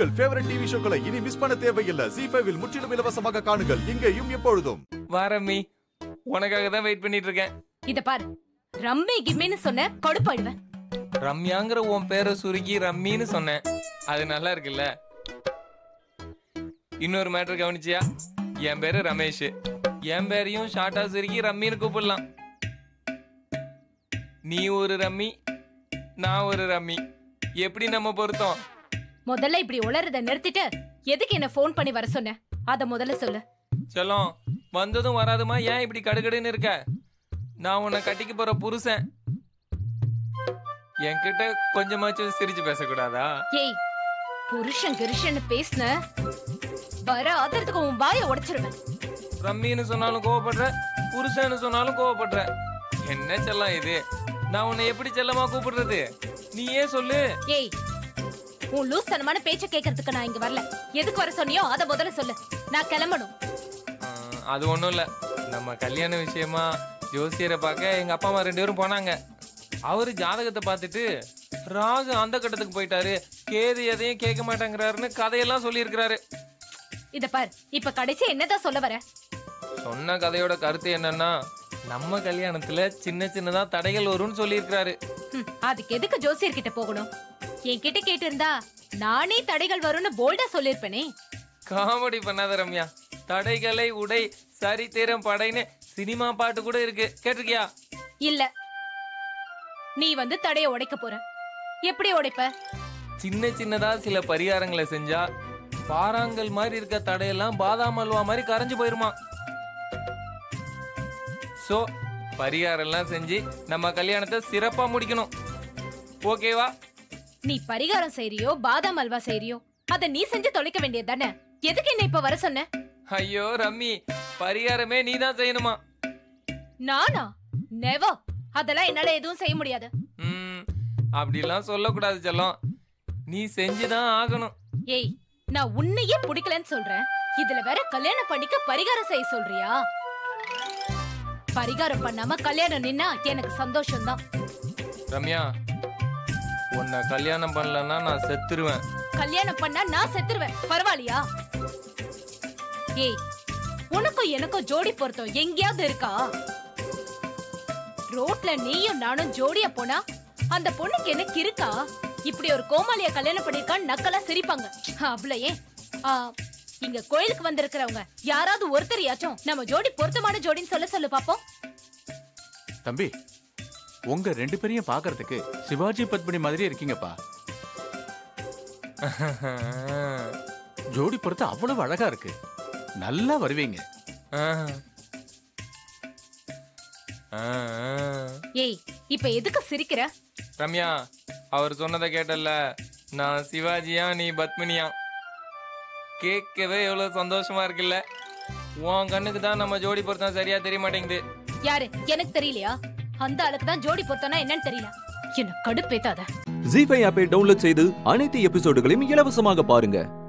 உங்கள் favourite TV ஷோக்களை இனி miss பண்ண தேவையில்லை. ZEE5 இல் முற்றிலும் இலவசமாக காணுங்கள். இங்கேயும் எப்பொழுதும். வாரம்மி, உனக்காக தான் வெயிட் பண்ணிட்டு இருக்கேன். இத பாரு, ரம்மி கிம்மின்னு சொன்ன கொடுப்பாடுவேன். ரம்யாங்கிற உன் பேரை சுருக்கி ரம்மின்னு சொன்னேன். அது நல்லா இருக்குல்ல? இன்னொரு மேட்டர் கவனிச்சியா? என் பேரு ரமேஷ். என் பேரையும் ஷார்ட்டா சுருக்கி ரம்மின்னு கூப்பிடலாம். நீ ஒரு ரம்மி, நான் ஒரு ரம்மி. எப்படி நம்ம பொருத்தம்? முதல்ல இப்படி உளறத நிறுத்திட்டு எதுக்கு என்ன போன் பண்ணி வர சொன்ன? அத முதல்ல சொல்லு. செல்லம், வந்ததும் வராதுமா ஏன் இப்படி கடுகடுன்னு இருக்க? நான் உன்னை கட்டிக்க போற புருஷன். என்கிட்ட கொஞ்சமாச்சும் சிரிச்சு பேசக்கூடாதா? ஏய், புருஷன் கிருஷன்னு பேசுன வர ஆதரத்துக்கு உன் வாயை உடைச்சிருவேன். ரம்மின்னு சொன்னாலும் கோவப்படுற, புருஷன்னு சொன்னாலும் கோவப்படுற. என்ன செல்லம் இது? நான் உன்னை எப்படி செல்லமா கூப்பிடுறது? நீயே சொல்லு. ஏய், உன் லூஸ் தனமான பேச்ச கேட்கறதுக்கு நான் இங்க வரல. எதுக்கு வர சொன்னியோ அத முதல்ல சொல்லு. நான் கிளம்பணும். அது ஒண்ணும் இல்ல. நம்ம கல்யாண விஷயமா ஜோசியரை பார்க்க எங்க அப்பா அம்மா 2 பேரும் போனாங்க. அவரு ஜாதகத்தை பார்த்துட்டு ராகு அந்த கட்டத்துக்கு போயிட்டாரு, கேது எதையும் கேட்க மாட்டேங்கிறாருன்னு கதையெல்லாம் சொல்லி இருக்கிறாரு. இத பாரு, இப்ப கடைசி என்னதான் சொல்ல வர? சொன்ன கதையோட கருத்து என்னன்னா, நம்ம கல்யாணத்துல சின்ன சின்னதா தடைகள் வரும்னு சொல்லி இருக்கிறாரு. அதுக்கு எதுக்கு ஜோசியர் கிட்ட போகணும்? என்கிட்ட கேட்டு இருந்தா நானே தடைகள் வரும்னு போல்டா சொல்லிருப்பேனே. காமெடி பண்ணாத ரம்யா. தடைகளை உடை சரித்திரம் படைன்னு சினிமா பாட்டு கூட இருக்கு, கேட்டிருக்கியா? இல்ல. நீ வந்து தடைய உடைக்க போற. எப்படி உடைப்ப? சின்ன சின்னதா சில பரிகாரங்களை செஞ்சா பாறாங்கல் மாதிரி இருக்க தடையெல்லாம் பாதாம் அல்வா மாதிரி கரைஞ்சு போயிருமா. சோ பரிகாரம் எல்லாம் செஞ்சு நம்ம கல்யாணத்தை சிறப்பா முடிக்கணும். ஓகேவா? நீ பரிகாரம் செய்றியோ பாதாம் அல்வா செய்றியோ அத நீ செஞ்சு தொலைக்க வேண்டியது தானே. எதுக்கு என்ன இப்ப வர சொன்ன? ஐயோ ரம்மி, பரிகாரமே நீ தான் செய்யணுமா? நானா? நெவர். அதெல்லாம் என்னால எதுவும் செய்ய முடியாது. அப்படிலாம் சொல்லக்கூடாது செல்லம். நீ செஞ்சுதான் ஆகணும். ஏய், நான் உன்னையே பிடிக்கலன்னு சொல்றேன். இதுல வேற கல்யாணம் பண்ணிக்க பரிகாரம் செய்ய சொல்றியா? பரிகாரம் பண்ணாம கல்யாணம் நின்னா எனக்கு சந்தோஷம் தான். ரம்யா, உன்னை கல்யாணம் பண்ணலன்னா நான் செத்துருவேன். கல்யாணம் பண்ணா நான் செத்துருவேன், பரவாயில்லையா? ஏய், உனக்கும் எனக்கும் ஜோடி பொருத்தம் எங்கேயாவது இருக்கா? ரோட்ல நீயும் நானும் ஜோடியா போனா அந்த பொண்ணுக்கு எனக்கு இருக்கா? இப்படி ஒரு கோமாளிய கல்யாணம் பண்ணிருக்கான்னு நக்கலா சிரிப்பாங்க. அவ்வளயே. இங்க கோயிலுக்கு வந்திருக்கிறவங்க யாராவது ஒருத்தரையாச்சும் நம்ம ஜோடி பொருத்தமான ஜோடின்னு சொல்லு பாப்போம். தம்பி, உங்க 2 பேரையும் பாக்குறதுக்கு சிவாஜி பத்மினி மாதிரி இருக்கீங்கப்பா. ஜோடி பொறுத்த அவ்வளவு அழகா இருக்கு. நல்லா வருவீங்க. ஏய், இப்ப எதுக்கு சிரிக்கிற? ரம்யா, அவர் சொன்னதை கேட்டல்ல, நான் சிவாஜியா நீ பத்மினியா? கேட்கவே எவ்வளவு சந்தோஷமா இருக்குல்ல. உன் கண்ணுக்கு தான் நம்ம ஜோடி பொருத்தம் சரியா தெரிய மாட்டேங்குது. யாரு? எனக்கு தெரியலையா? அந்த ஆளுக்கு தான் ஜோடி பொருத்தம்னா என்னன்னு தெரியல. என்ன கடுப்பேத்தாத. ZEE5 ஆப்பை டவுன்லோட் செய்து அனைத்து எபிசோடுகளையும் இலவசமாக பாருங்க.